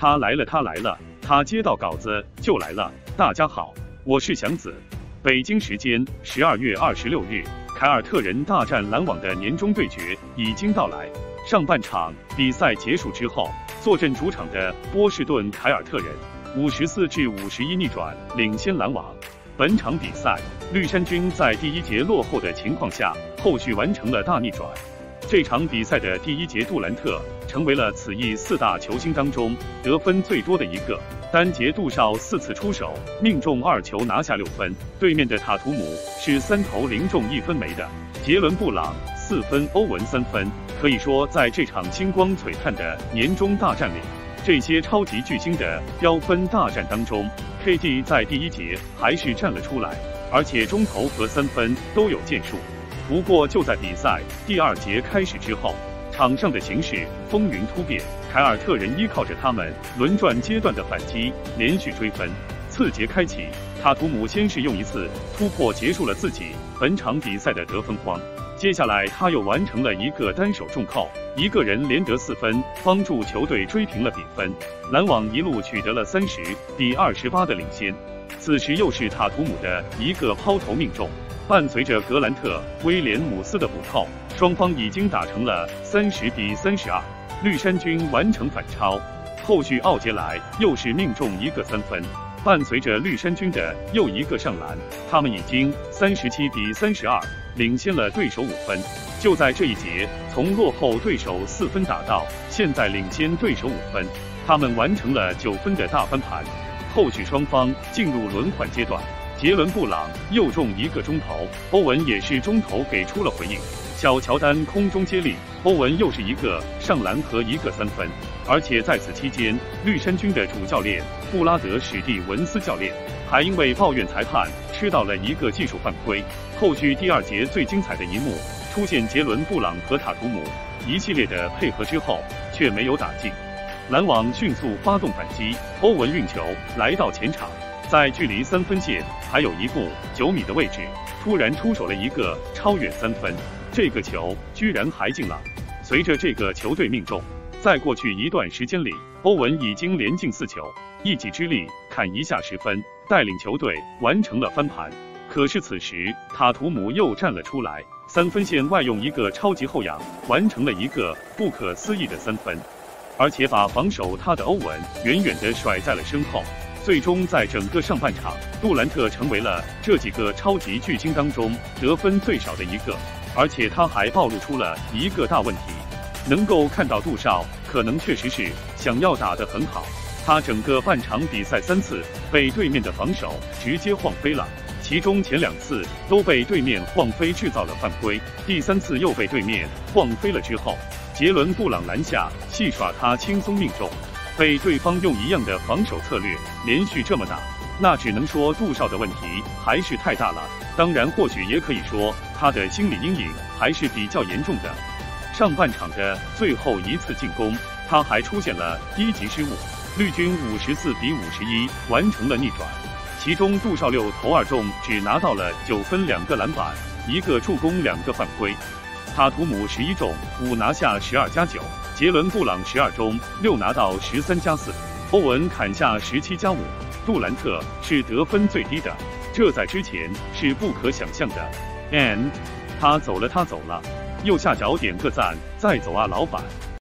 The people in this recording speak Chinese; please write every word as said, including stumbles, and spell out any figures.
他来了，他来了，他接到稿子就来了。大家好，我是祥子。北京时间十二月二十六日，凯尔特人大战篮网的年终对决已经到来。上半场比赛结束之后，坐镇主场的波士顿凯尔特人五十四至五十一逆转领先篮网。本场比赛，绿衫军在第一节落后的情况下，后续完成了大逆转。这场比赛的第一节，杜兰特成为了此役四大球星当中得分最多的一个。单节杜少四次出手，命中二球，拿下六分。对面的塔图姆是三投零中一分没的。杰伦布朗四分，欧文三分。可以说，在这场星光璀璨的年终大战里，这些超级巨星的飙分大战当中 ，K D 在第一节还是站了出来，而且中投和三分都有建树。不过就在比赛第二节开始之后，场上的形势风云突变，凯尔特人依靠着他们轮转阶段的反击，连续追分。次节开启，塔图姆先是用一次突破结束了自己本场比赛的得分荒，接下来他又完成了一个单手重扣，一个人连得四分，帮助球队追平了比分。篮网一路取得了三十比二十八的领先。此时又是塔图姆的一个抛投命中，伴随着格兰特·威廉姆斯的补扣，双方已经打成了三十比三十二，绿衫军完成反超。后续奥杰莱又是命中一个三分，伴随着绿衫军的又一个上篮，他们已经三十七比三十二领先了对手五分。就在这一节，从落后对手四分打到现在领先对手五分，他们完成了九分的大翻盘。后续双方进入轮换阶段，杰伦布朗又中一个中投，欧文也是中投给出了回应。小乔丹空中接力，欧文又是一个上篮和一个三分。而且在此期间，绿衫军的主教练布拉德史蒂文斯教练还因为抱怨裁判吃到了一个技术犯规。后续第二节最精彩的一幕出现，杰伦布朗和塔图姆一系列的配合之后却没有打进。篮网迅速发动反击，欧文运球来到前场，在距离三分线还有一步九米的位置，突然出手了一个超远三分，这个球居然还进了。随着这个球队命中，在过去一段时间里，欧文已经连进四球，一己之力砍一下十分，带领球队完成了翻盘。可是此时塔图姆又站了出来，三分线外用一个超级后仰，完成了一个不可思议的三分，而且把防守他的欧文远远地甩在了身后。最终在整个上半场，杜兰特成为了这几个超级巨星当中得分最少的一个，而且他还暴露出了一个大问题。能够看到杜少可能确实是想要打得很好，他整个半场比赛三次被对面的防守直接晃飞了，其中前两次都被对面晃飞制造了犯规，第三次又被对面晃飞了之后，杰伦布朗篮下戏耍他轻松命中，被对方用一样的防守策略连续这么打，那只能说杜少的问题还是太大了。当然或许也可以说他的心理阴影还是比较严重的。上半场的最后一次进攻，他还出现了一级失误，绿军五十四比五十一完成了逆转，其中杜少六投二中，只拿到了九分，两个篮板，一个助攻，两个犯规。塔图姆十一中五拿下十二加九，杰伦布朗十二中六拿到十三加四，欧文砍下十七加五，杜兰特是得分最低的，这在之前是不可想象的。And 他走了，他走了。右下角点个赞，再走啊，老板。